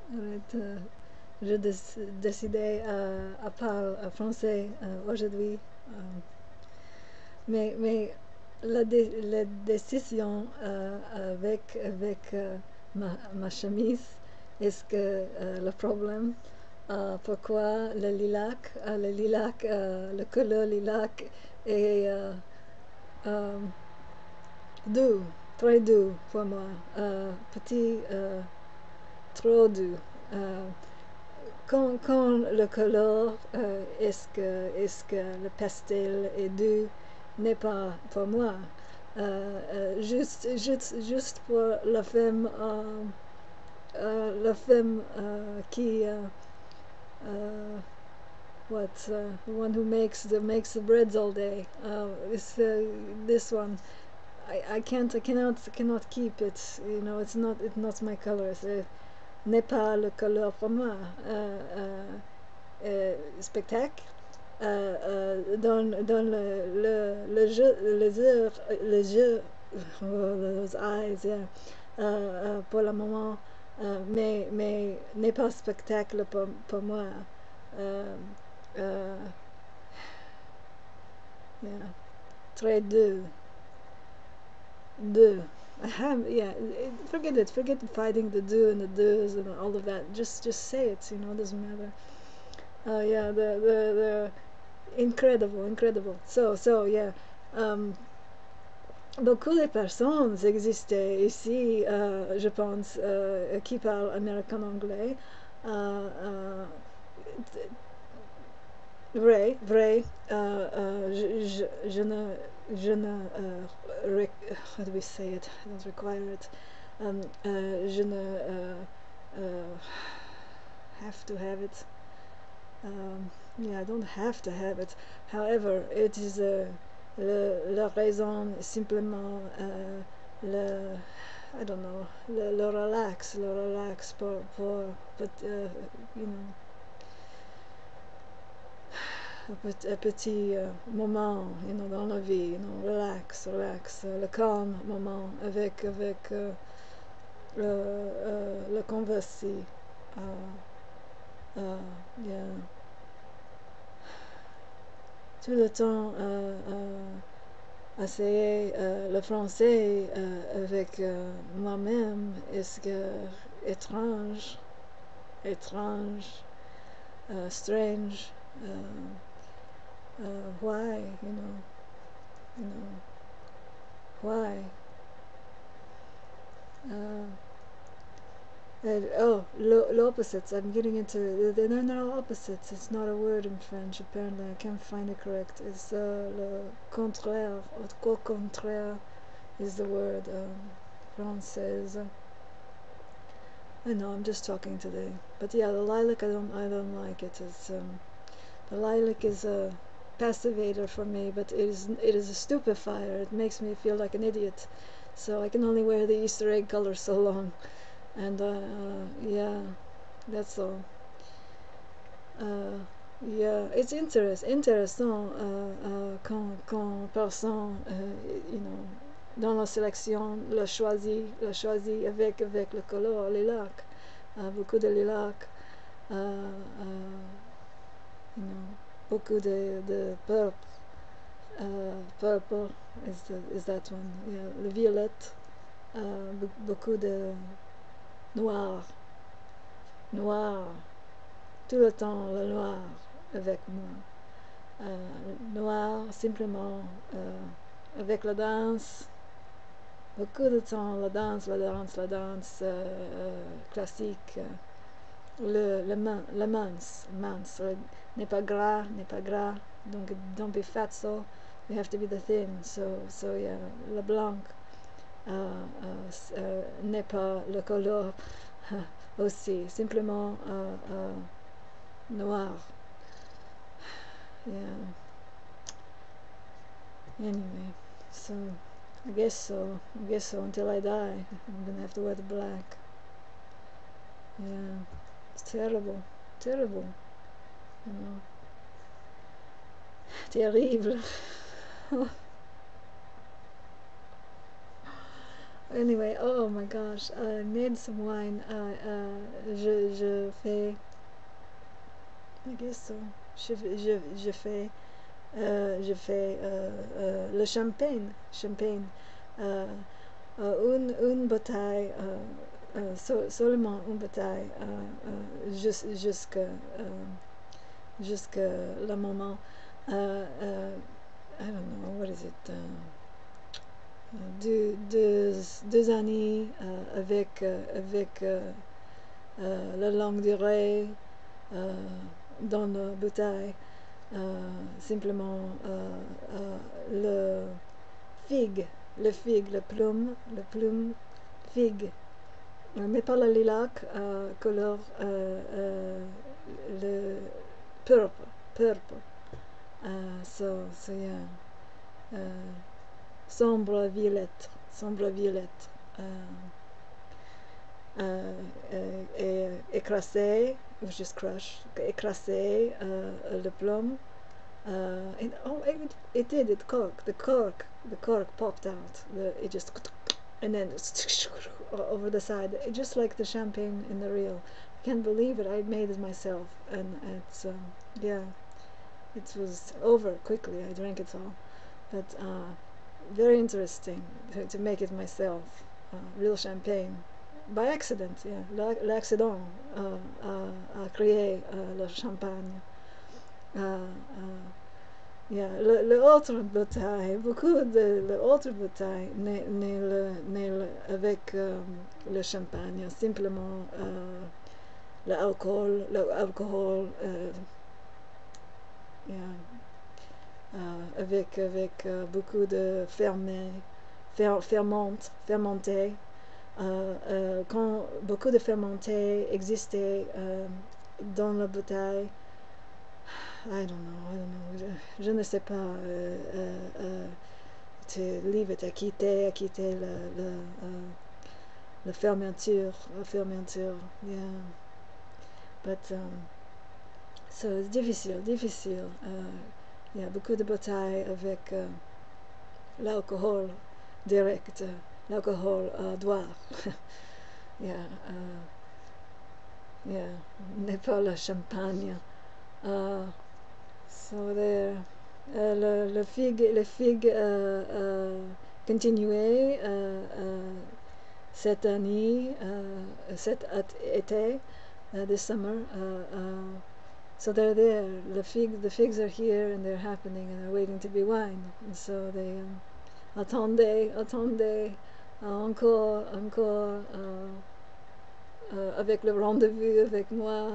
Arrête, je décidé à parler français aujourd'hui. Euh, mais la décision avec ma chemise, est-ce que le problème, pourquoi le lilac, le couleur lilac est euh, doux, très doux pour moi, petit, trop doux. Euh, quand le couleur, est-ce que le pastel est doux, n'est pas pour moi. Juste pour la femme qui, the one who makes the breads all day. This one, I cannot keep it. It's not my color. N'est pas le couleur pour moi. Spectacle. Dans le jeu, those eyes, yeah. Pour le moment, mais n'est pas spectacle pour moi. Euh, euh, yeah. Très deux. Yeah, forget it. Forget fighting the do and the do's and all of that. Just say it. It doesn't matter. Yeah, the incredible. So yeah. Um, Beaucoup de personnes existent ici, je pense, qui parlent américain-anglais. Euh, vrai. Je ne, how do we say it? I don't require it. Je ne have to have it. Yeah, I don't have to have it. However, it is la raison simplement I don't know, le relax pour you know, un petit moment, dans la vie, relax, le calme moment avec le converser. Yeah. Tout le temps essayer le français avec moi-même, est-ce que étrange, strange, why, you know, why? L'opposites. I'm getting into. They're not opposites. It's not a word in French. Apparently, I can't find it correct. It's le contraire. Au contraire is the word. Française. I know. I'm just talking today. But yeah, the lilac. I don't like it. The lilac is a passivator for me, but it is a stupefier. It makes me feel like an idiot. So I can only wear the Easter egg color so long. And yeah, that's all. Yeah, it's intéressant quand personne, dans la sélection, le choisi avec le couleur lilac, beaucoup de lilac, you know, beaucoup de purple. Purple is that one. Yeah, le violette, beaucoup de noir, tout le temps le noir avec moi. Noir, simplement, avec la danse, beaucoup de temps la danse classique, le mince, n'est pas gras, donc don't be fat, so you have to be the thin, so yeah, le blanc n'est pas le couleur aussi, simplement noir. Yeah. Anyway, so I guess so. Until I die, I'm gonna have to wear the black. Yeah, it's terrible. You know, terrible. Anyway, oh my gosh, I made some wine. Je fais, I guess so. Je fais, le champagne. Champagne. Euh, une bouteille, seulement une bouteille, jusqu'à le moment. I don't know, what is it? Deux années avec la longue durée dans la bouteille. Simplement le figue, le plume figue, mais pas le lilac, couleur le purple. So yeah, sombre violette. Et écrasé, ou just crush, écrasé le plum. It did. The cork popped out. It just, and then over the side. It just like the champagne in the reel. I can't believe it. I made it myself, and it's yeah, it was over quickly. I drank it all, but very interesting to make it myself. Real champagne. By accident, yeah. L'accident a créé le champagne. Yeah, l'autre bataille, l'autre bataille avec le champagne, simplement l'alcool, yeah, avec beaucoup de fermenté. Quand beaucoup de fermenté existait dans la bouteille, I don't know, je ne sais pas, leave it, à quitter la fermeture, yeah. But so it's difficile. Il y a beaucoup de batailles avec l'alcool direct, l'alcool noir. Yeah, yeah, n'est pas le champagne. So there, le figue continuait cette année, cet été, this summer. So they're there. The figs are here, and they're happening, and they're waiting to be wine. And so they attendez, encore, avec le rendezvous avec moi.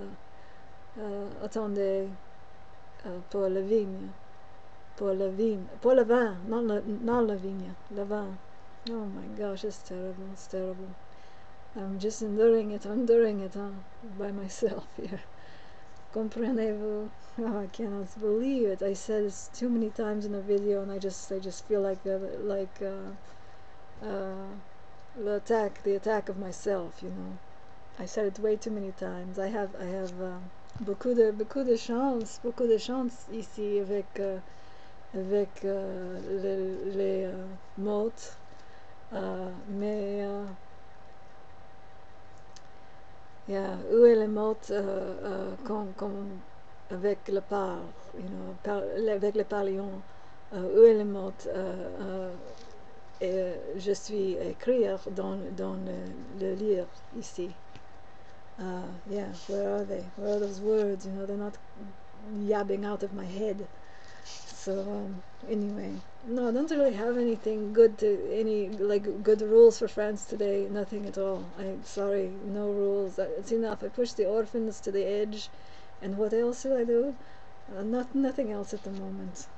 Attendez pour la vigne, pour le vin, non la vigne, le vin. Oh my gosh, it's terrible. I'm just enduring it by myself here. Comprenez-vous? Oh, I cannot believe it. I said it too many times in the video, and I just feel like the attack of myself, you know. I said it way too many times. I have beaucoup de chance ici avec les mots, mais yeah, où est les mots avec le par, you know, avec le parlion, où est les mots, et je suis écrire dans le livre ici. Yeah, where are they? Where are those words? You know, they're not yabbing out of my head. So anyway, no, I don't really have anything good good rules for France today. Nothing at all. I'm sorry, no rules. It's enough. I pushed the orphans to the edge, and what else did I do? Nothing else at the moment.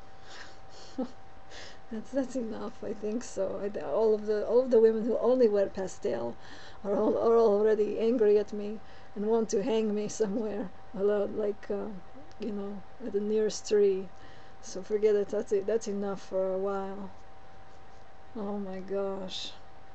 That's enough. I think so. All of the women who only wear pastel are already angry at me and want to hang me somewhere, like you know, at the nearest tree. So forget it. That's enough for a while. Oh my gosh.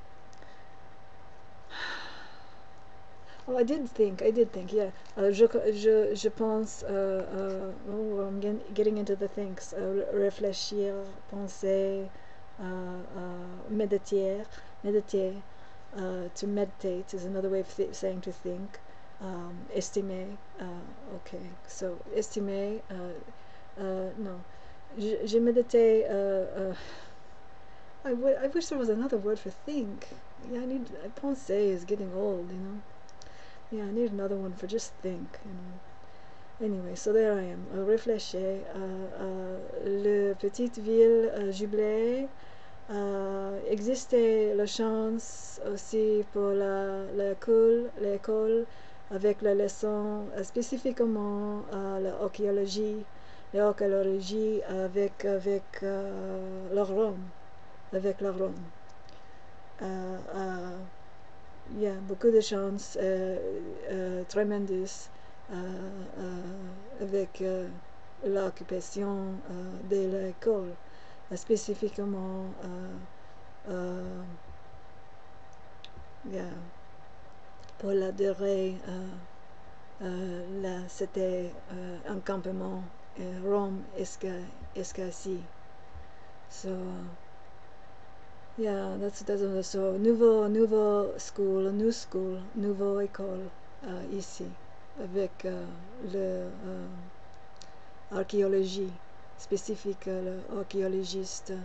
Oh, I did think, yeah. Je pense, oh, I'm getting into the things. Réfléchir, penser, Mediter, meditate. To meditate is another way of saying to think. Estimer. Okay, so estimer. No, j'ai médité. I wish there was another word for think. Yeah, penser is getting old, you know. Yeah, I need another one for just think, you know. Anyway, so there I am. Réfléchir. Le petite ville jubilée. Existait la chance aussi pour l'école avec la leçon spécifiquement l'archéologie avec le Rome, avec la Rome. Il y a beaucoup de chance tremendous avec l'occupation de l'école, spécifiquement yeah, pour la durée. Là, c'était un campement Rome Escassi. So yeah, that's so nouveau school, new school, nouveau école ici avec le archéologie spécifique, l'archéologiste,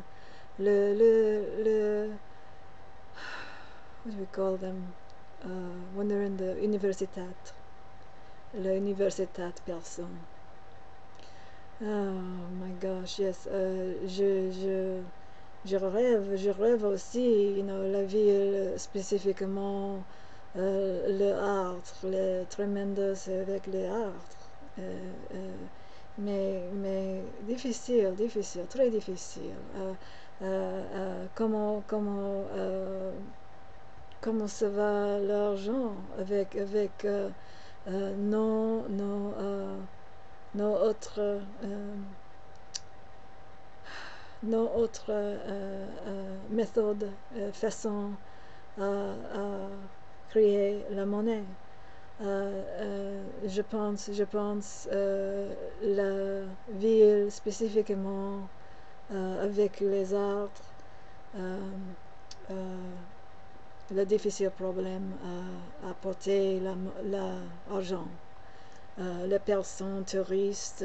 le what do we call them when they're in the universitat, l'universitat personne. Oh my gosh, yes. Je rêve aussi, you know, la ville spécifiquement, le art, le tremendous avec les arts. Mais difficile, très difficile. Comment ça va l'argent avec nos autres méthodes, façons à créer la monnaie. Je pense la ville spécifiquement avec les arts, le difficile problème à apporter l'argent. Les personnes touristes,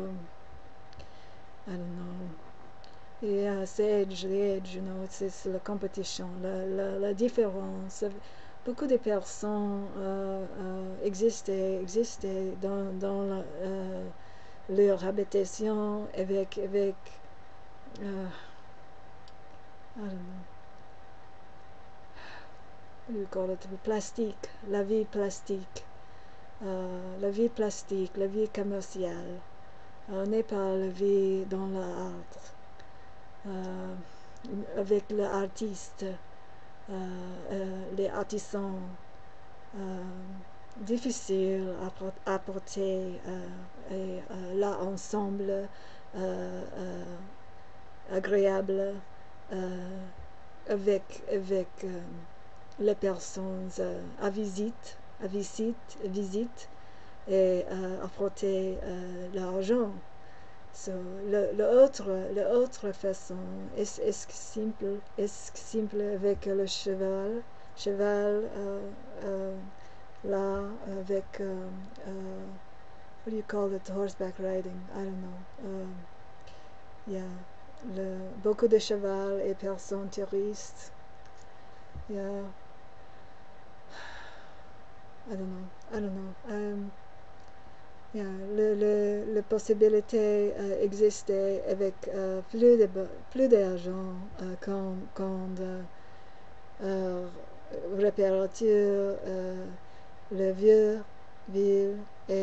I don't know. Yeah, it's the edge, you know, it's la compétition, la différence. Beaucoup de personnes existaient dans leur habitation avec I don't know, what do you call it, plastique, la vie plastique, la vie commerciale. On n'est pas la vie dans l'art. Avec l'artiste, les artisans, difficile à porter et là ensemble agréable avec les personnes à visite et apporter l'argent. So, l'autre façon est simple avec le cheval là avec what do you call it, horseback riding, I don't know, yeah, beaucoup de cheval et personnes touristes, yeah, I don't know. Yeah, la possibilité existait avec plus d'argent quand réparature le vieux ville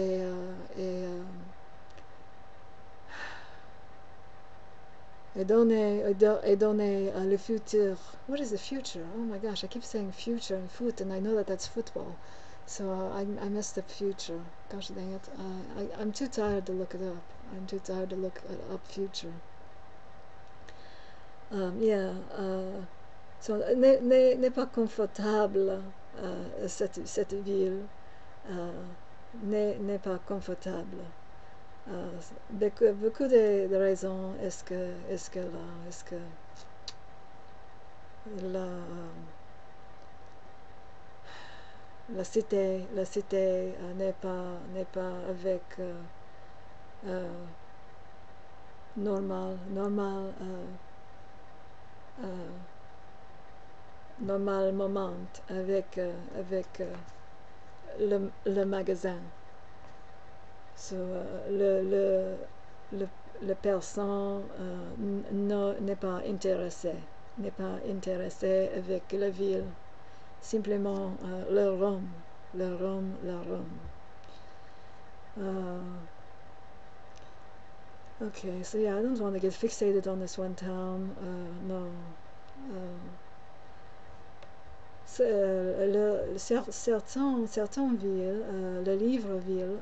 et donner le futur. What is the future? Oh my gosh, I keep saying future and foot, and I know that that's football. So I messed up future. Gosh dang it. I'm too tired to look it up. I'm too tired to look up future. Yeah. So n'est pas confortable cette ville. N'est pas confortable. Beaucoup de raisons. Est-ce que la cité n'est pas avec normal moment avec le magasin. So, le personne n'est pas intéressé avec la ville, simplement le rhum. Okay, so yeah, I don't want to get fixated on this one town. No. Certaines villes, le livre ville,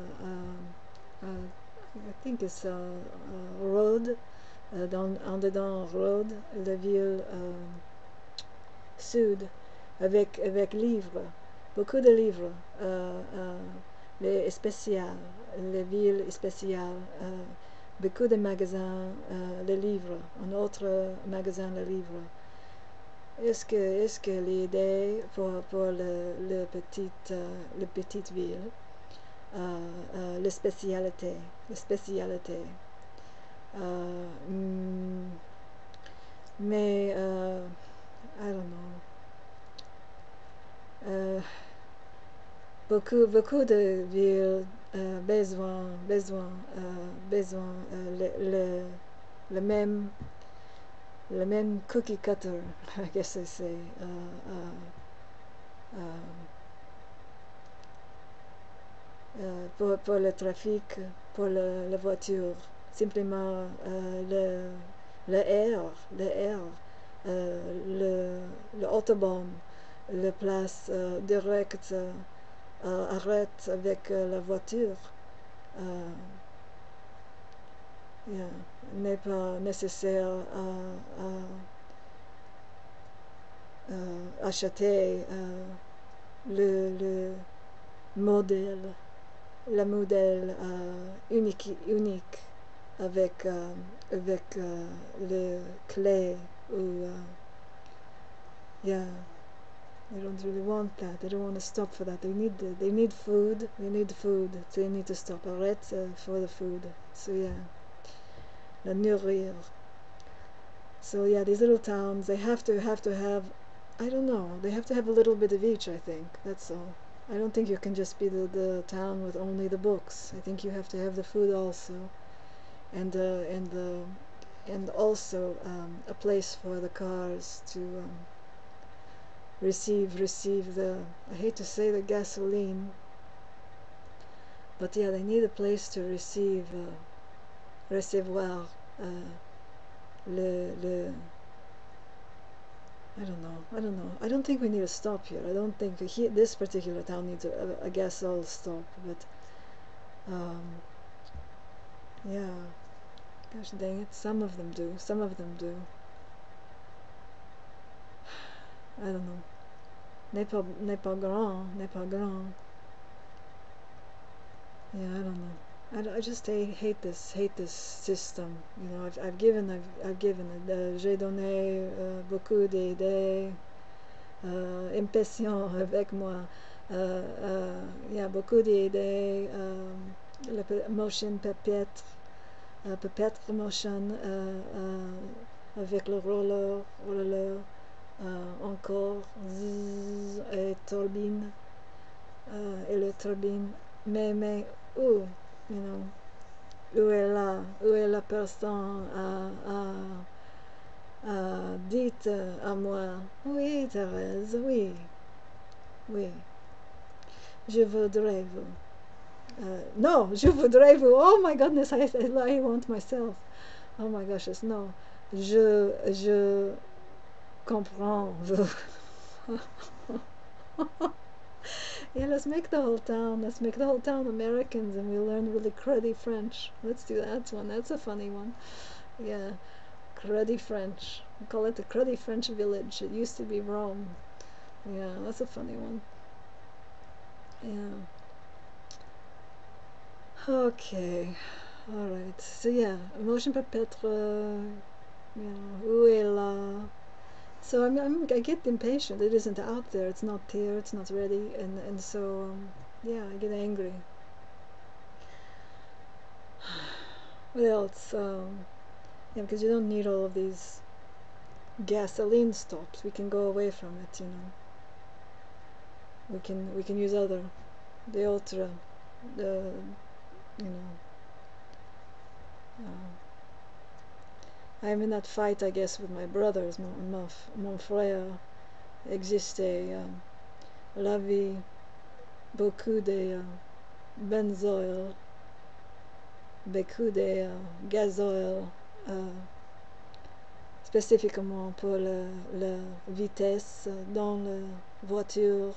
I think it's Road, en dedans Road, la ville sud, avec livres, beaucoup de livres, les spéciales, les villes spéciales, beaucoup de magasins, de livres, un autre magasin de livres. Est-ce que l'idée pour le petite ville, les spécialités, mais I don't know. Beaucoup de villes besoin le même cookie cutter, I guess I say. Pour le trafic, pour la voiture, simplement le air, l'autobahn, la place directe arrête avec la voiture. Yeah, n'est pas nécessaire à acheter le modèle, unique avec le clé ou yeah, they don't really want that. They don't want to stop for that. They need food. They need to stop. Arrête for the food. So yeah, la nourrir. So yeah, these little towns, they have to have, I don't know, they have to have a little bit of each, I think. That's all. I don't think you can just be the town with only the books. I think you have to have the food also, and also a place for the cars to receive the, I hate to say the gasoline, but yeah, they need a place to recevoir le I don't know. I don't think we need a stop here. I don't think this particular town needs a gasol stop, but yeah, gosh dang it, some of them do. I don't know. N'est pas grand. Yeah, I don't know. I just hate this system. You know, I've given it. J'ai donné beaucoup d'idées, impatients avec moi. Il y a beaucoup d'idées. La motion peut-être motion avec le roller, encore et turbine, et le turbine. Mais où, you know, où est la personne dites à moi, oui Thérèse, oui, je voudrais vous. No, je voudrais vous. Oh my goodness, I want myself. Oh my gosh, no. Je comprends vous. Yeah, let's make the whole town Americans, and we'll learn really cruddy French. Let's do that one. That's a funny one. Yeah, cruddy French. We call it the cruddy French village. It used to be Rome. Yeah, that's a funny one. Yeah. Okay. Alright. So yeah, motion peut-être, où est So I get impatient. It isn't out there. It's not here. It's not ready. And so yeah, I get angry. What else? Yeah, because you don't need all of these gasoline stops. We can go away from it. We can use the ultra, the you know. I'm in that fight, I guess, with my brothers. Mon frère existait la vie beaucoup de benzoil, beaucoup de gasoil, spécifiquement pour la vitesse dans la voiture.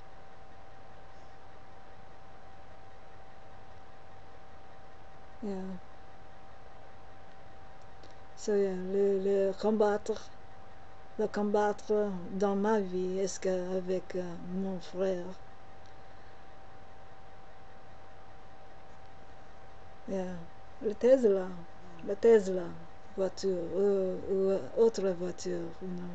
Yeah. So yeah, le combattre dans ma vie, est-ce qu'avec mon frère. Yeah. Le Tesla voiture ou autre voiture,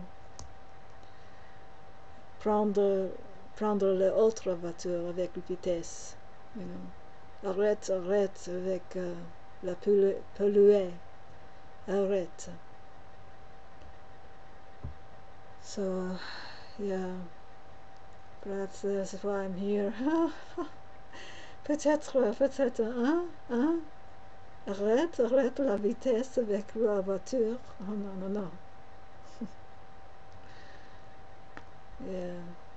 prendre l'autre voiture avec vitesse, arrête avec la polluée, arrête. So yeah, perhaps that's why I'm here. peut-être, hein? Arrête la vitesse avec la voiture. Oh non. Yeah,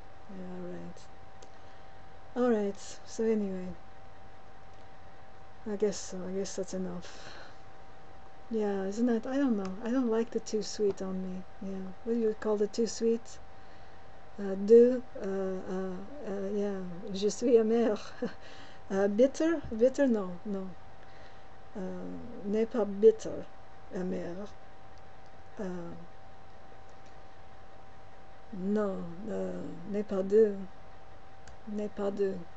alright. So anyway, I guess that's enough. Yeah, isn't that? I don't know. I don't like the too sweet on me. Yeah, what do you call the too sweet? Yeah, je suis amer. Bitter, no. N'est pas bitter, amer. Non, n'est pas deux.